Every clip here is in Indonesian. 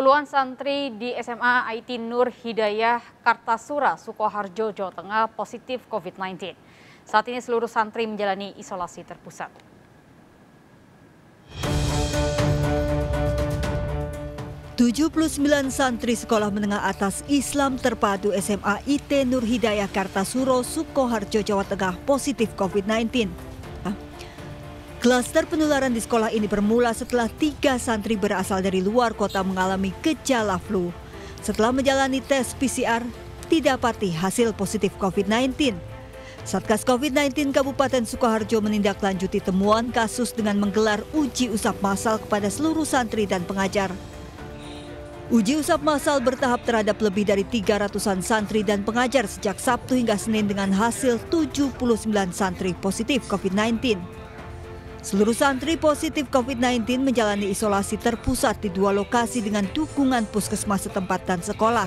Puluhan santri di SMA IT Nur Hidayah Kartasura, Sukoharjo, Jawa Tengah positif COVID-19. Saat ini seluruh santri menjalani isolasi terpusat. "79 santri sekolah menengah atas Islam terpadu SMA IT Nur Hidayah Kartasura, Sukoharjo, Jawa Tengah positif COVID-19. Klaster penularan di sekolah ini bermula setelah 3 santri berasal dari luar kota mengalami gejala flu. Setelah menjalani tes PCR, didapati hasil positif COVID-19. Satgas COVID-19 Kabupaten Sukoharjo menindaklanjuti temuan kasus dengan menggelar uji usap massal kepada seluruh santri dan pengajar. Uji usap massal bertahap terhadap lebih dari 300-an santri dan pengajar sejak Sabtu hingga Senin dengan hasil 79 santri positif COVID-19. Seluruh santri positif COVID-19 menjalani isolasi terpusat di 2 lokasi dengan dukungan puskesmas setempat dan sekolah.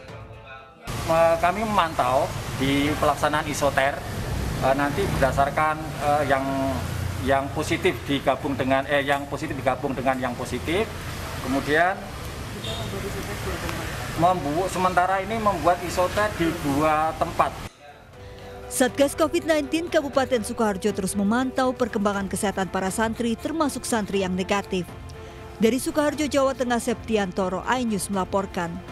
Kami memantau di pelaksanaan isoter, nanti berdasarkan yang positif digabung dengan yang positif, kemudian sementara ini membuat isoter di 2 tempat. Satgas COVID-19 Kabupaten Sukoharjo terus memantau perkembangan kesehatan para santri termasuk santri yang negatif. Dari Sukoharjo, Jawa Tengah, Septiantoro, iNews melaporkan.